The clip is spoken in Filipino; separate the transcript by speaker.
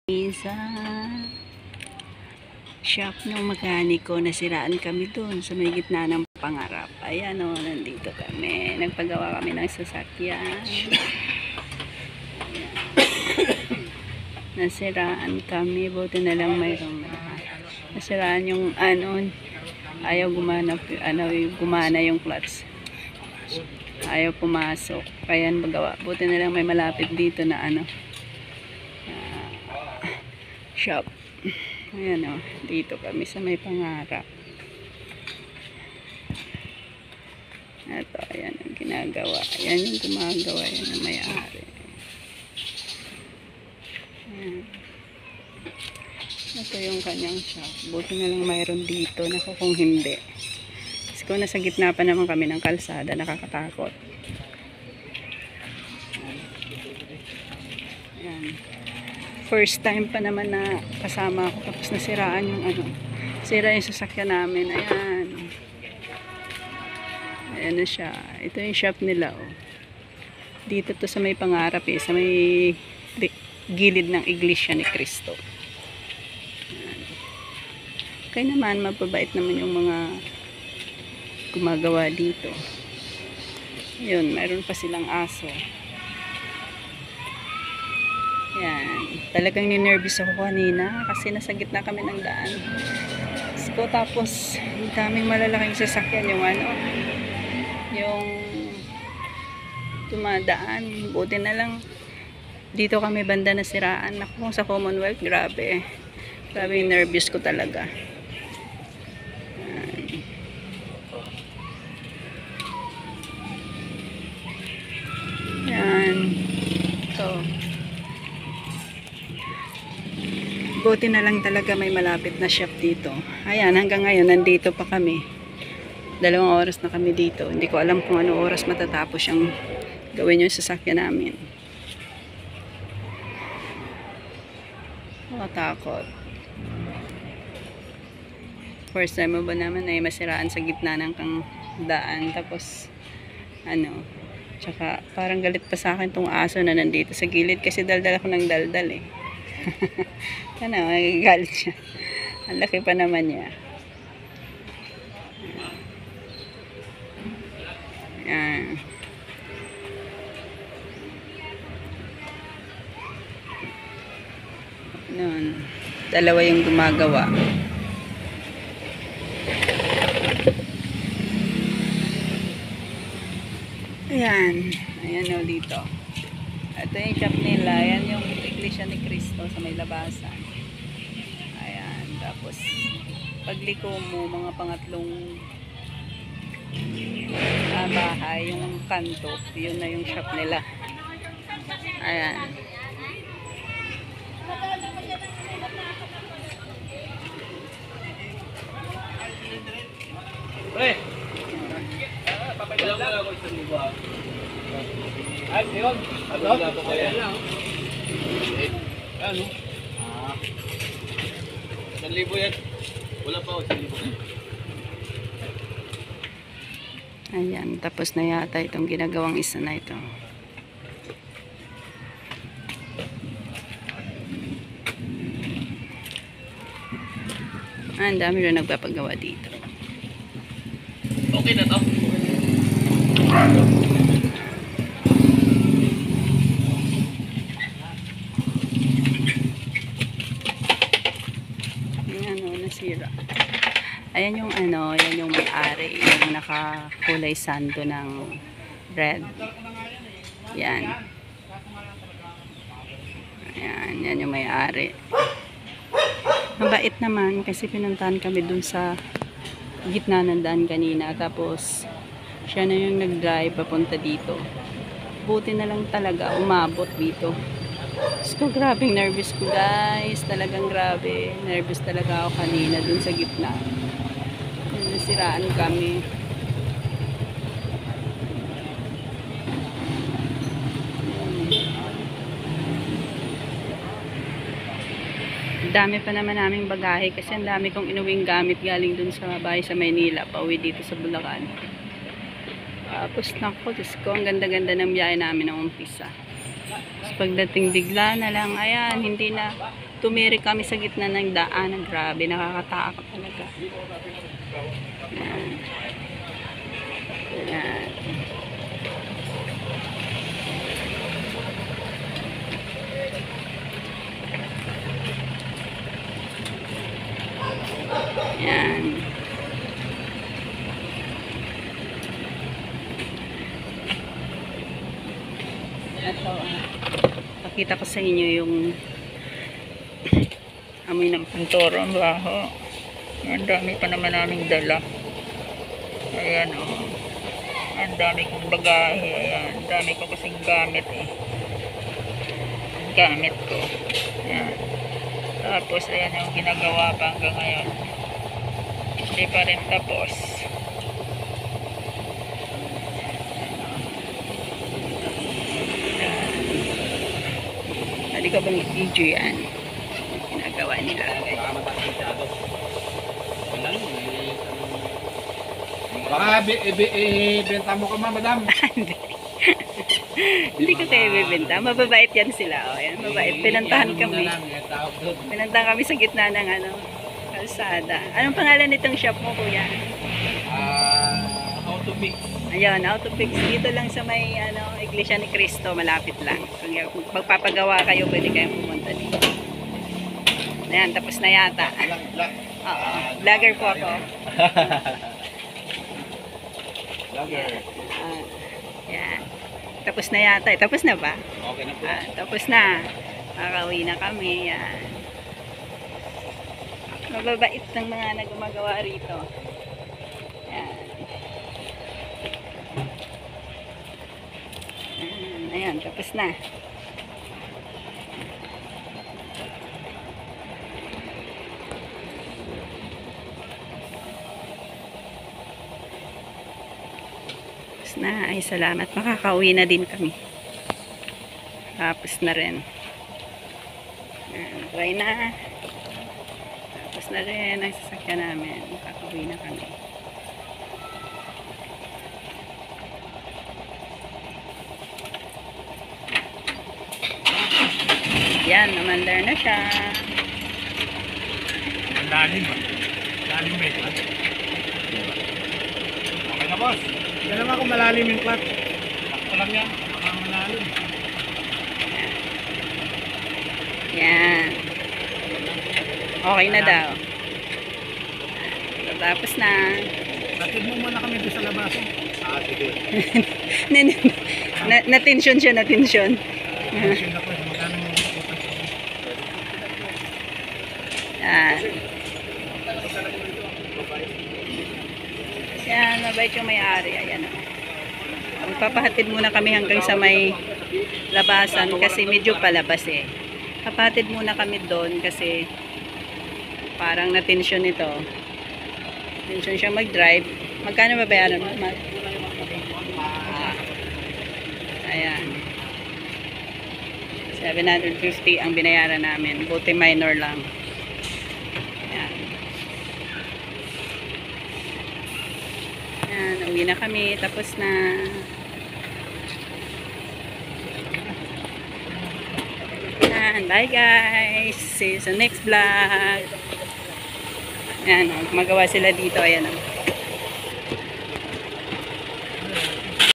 Speaker 1: Sa shop ng mekaniko, nasiraan kami doon sa may gitna ng Pangarap. Ayan o, nandito kami. Nagpagawa kami ng sasakyan. Nasiraan kami. Buti na lang mayroong nasiraan yung ayaw gumana yung clutch. Ayaw pumasok. Kaya magawa. Buti na lang may malapit dito na shop. Ayan o, dito kami sa may Pangarap. Ito, ayan ang ginagawa. Ayan yung gumagawa. Ayan ang may-ari. Ayan. Ito yung kanyang shop. Buti na lang mayroon dito. Naku, kung hindi. Kasi kung nasa gitna pa naman kami ng kalsada, nakakatakot. Ayan. First time pa naman na kasama ako, tapos nasiraan yung sira yung sasakyan namin. Ayan. Ayan na siya. Ito yung shop nila, oh. Dito to sa may Pangarap, sa may gilid ng Iglesia ni Cristo. Ayan. Kaya naman, mapabait naman yung mga gumagawa dito. Yun, mayroon pa silang aso. Yan. Talagang ninervous ako kanina kasi nasa gitna kami ng daan. Tapos daming malalaking sasakyan yung dumadaan. Buti na lang dito kami banda nasiraan. Ako sa Commonwealth, grabe. Grabe yung nervous ko talaga. Yan. Ito. Buti na lang talaga may malapit na shop dito. Ayan, hanggang ngayon nandito pa kami. 2 oras na kami dito. Hindi ko alam kung ano oras matatapos yung gawin yung sasakyan namin. Takot. First time mo ba naman ay masiraan sa gitna ng daan. Tapos tsaka parang galit pa sa akin tong aso na nandito sa gilid kasi daldal ako ng daldal eh. Magagalit siya. Ang laki pa naman niya. Ayan. Noon, 2 yung gumagawa. Ayan. Ayan o dito. Ito yung shop nila. Ayan yung Iglesia ni Cristo sa may labasan. Ayan. Tapos, pagliko mo, mga pangatlong bahay, yung kanto, yun na yung shop nila. Ayan.
Speaker 2: Pre! Papayaw lang ako sa luwa. Ay, yun. Ano? Ayan lang. Ano? 1,000 yan. Wala pa ako 1,000.
Speaker 1: Ayan, tapos na yata itong ginagawang isa na ito. Ang dami rin nagpapagawa dito.
Speaker 2: Okay na to.
Speaker 1: Nasira. Ayan yung yan yung may-ari, yung nakakulay sando ng red. Yan. Ayan, yan yung may-ari. Mabait naman kasi pinuntahan kami dun sa gitna ng daan kanina. Tapos siya na yung nag-drive papunta dito. Buti na lang talaga umabot dito. So, grabing nervous ko guys. Talagang grabe. Nervous talaga ako kanina dun sa gitna. Nasiraan kami. Dami pa naman naming bagahe kasi ang dami kong inuwing gamit galing dun sa bahay sa Maynila. Pauwi dito sa Bulacan. Tapos nako, Diyos ko, ang ganda-ganda ng biyahe namin ng umpisa. Tapos pagdating bigla na lang, ayan, hindi na tumirik kami sa gitna ng daan. Grabe, nakakatakot talaga. Ayan. Ayan. Ayan. Ito, pakita ko sa inyo yung amoy ng pintoro. Ang baho. Ang dami pa naman naming dala. Ayan, oh. Ang dami kong bagahe. Ayan. Ang dami ko kasing gamit, eh. Ang gamit ko. Ayan. Tapos, ayan yung ginagawa pa hanggang ngayon. Hindi pa rin tapos. Hindi ka bang i-video yan? Ginagawa nila.
Speaker 2: Baka matakitado. Wala lang. Baka ibenta mo ka ma, madam.
Speaker 1: Hindi. Hindi ko kayo bibenta. Mababait yan sila. O, yan, mabait. Pinantahan kami. Pinantahan kami sa gitna ng kalsada. Anong pangalan nitong shop mo, kuya?
Speaker 2: Autofix.
Speaker 1: Ayun, Autofix. Dito lang sa may Iglesia ni Cristo. Malapit lang. Kung magpapagawa kayo, pwede kayong pumunta dito. Ayan, tapos na yata. Oo. Vlogger po ako.
Speaker 2: Vlogger.
Speaker 1: Yan. Tapos na yata. Tapos na ba?
Speaker 2: Okay na po.
Speaker 1: Tapos na. Makakauwi na kami. Yan. Mababait ng mga nagumagawa rito. Yan. Ayan. Tapos na. Na, ay salamat, makakauwi na din kami. Tapos na rin. Try na. Tapos na rin ang sasakyan namin. Makakauwi na kami. Yan, namandar na siya.
Speaker 2: Ang lalim ba? Lalim ba ito? Okay na, boss. Yan naman kung malalim yung clutch. Sakto lang yan. Baka malalim.
Speaker 1: Yan. Okay na daw. Tapos na.
Speaker 2: Natid mo muna kami doon sa labasan. Sige.
Speaker 1: Natensyon siya, natensyon.
Speaker 2: Natensyon ako. Magkano mo ikutan?
Speaker 1: Yan. Yan, mabait yung may-ari. Ayan. Magpapahatid muna kami hanggang sa may labasan kasi medyo palabas eh. Papahatid muna kami doon kasi parang natensyon ito. Tensyon siya mag-drive. Magkano babayaran mo? Ayan. 750 ang binayaran namin. Buti minor lang. Ayan. Ayan, uwi na kami. Tapos na. Ayan, bye guys. See you sa next vlog. Ayan, magawa sila dito. Ayan.